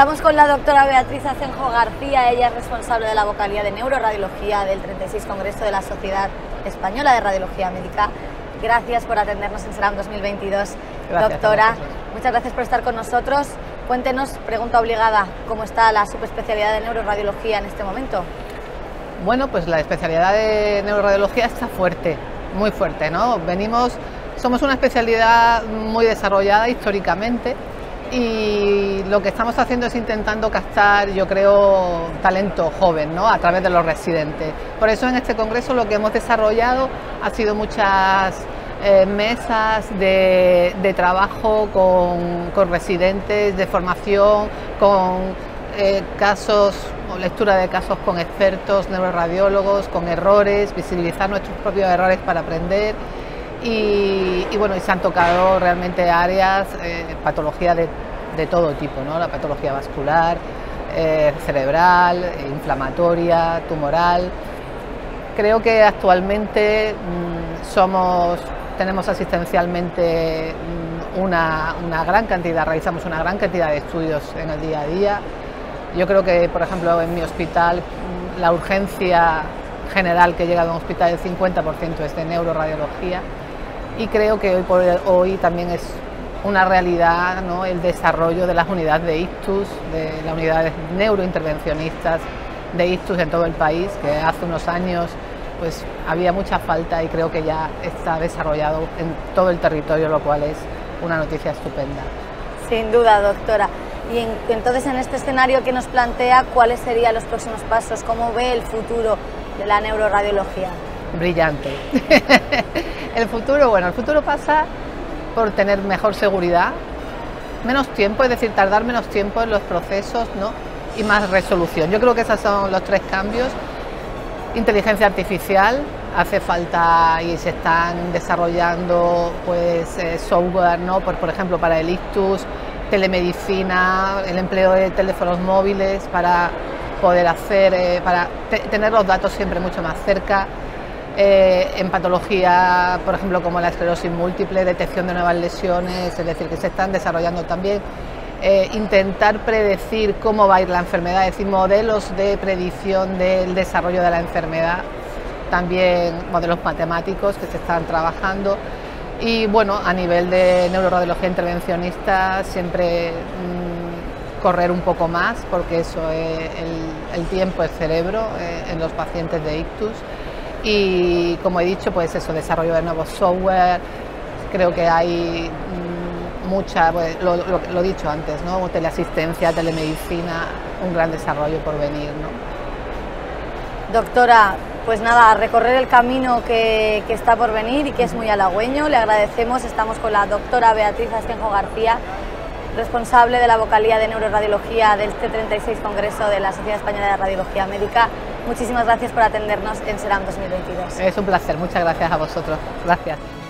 Estamos con la doctora Beatriz Asenjo García, ella es responsable de la vocalía de neuroradiología del 36 Congreso de la Sociedad Española de Radiología Médica. Gracias por atendernos en SERAM 2022, gracias, doctora. Muchas gracias por estar con nosotros. Cuéntenos, pregunta obligada, ¿cómo está la subespecialidad de neuroradiología en este momento? Bueno, pues la especialidad de neuroradiología está fuerte, muy fuerte, ¿no? Somos una especialidad muy desarrollada históricamente y lo que estamos haciendo es intentando captar, yo creo, talento joven, ¿no? A través de los residentes. Por eso en este congreso lo que hemos desarrollado ha sido muchas mesas de trabajo con residentes, de formación, con casos o lectura de casos con expertos, neuroradiólogos, con errores, visibilizar nuestros propios errores para aprender. Y bueno, y se han tocado realmente áreas, patología de todo tipo, ¿no? La patología vascular, cerebral, inflamatoria, tumoral. Creo que actualmente tenemos asistencialmente una gran cantidad, realizamos una gran cantidad de estudios en el día a día. Yo creo que, por ejemplo, en mi hospital, la urgencia general que llega a un hospital, el 50% es de neuroradiología. Y creo que hoy por hoy también es una realidad, ¿no? El desarrollo de las unidades de ictus, de las unidades neurointervencionistas de ictus en todo el país, que hace unos años pues había mucha falta y creo que ya está desarrollado en todo el territorio, lo cual es una noticia estupenda. Sin duda, doctora. Y entonces, en este escenario que nos plantea, ¿cuáles serían los próximos pasos? ¿Cómo ve el futuro de la neuroradiología? Brillante. El futuro pasa por tener mejor seguridad, menos tiempo, es decir, tardar menos tiempo en los procesos, ¿no? Y más resolución. Yo creo que esos son los tres cambios. Inteligencia artificial, hace falta y se están desarrollando pues software, ¿no? Por ejemplo, para el ictus, telemedicina, el empleo de teléfonos móviles para poder tener los datos siempre mucho más cerca. En patología, por ejemplo, como la esclerosis múltiple, detección de nuevas lesiones, es decir, que se están desarrollando también. Intentar predecir cómo va a ir la enfermedad, es decir, modelos de predicción del desarrollo de la enfermedad, también modelos matemáticos que se están trabajando. Y bueno, a nivel de neuroradiología intervencionista, siempre correr un poco más, porque eso es el tiempo, el cerebro en los pacientes de ictus. Y como he dicho, pues eso, desarrollo de nuevos software, creo que hay mucha, pues, lo he dicho antes, ¿no? Teleasistencia, telemedicina, un gran desarrollo por venir, ¿no? Doctora, pues nada, a recorrer el camino que está por venir y que es muy halagüeño. Le agradecemos, estamos con la doctora Beatriz Asenjo García, responsable de la vocalía de neuroradiología del 36 Congreso de la Sociedad Española de Radiología Médica. Muchísimas gracias por atendernos en SERAM 2022. Es un placer, muchas gracias a vosotros. Gracias.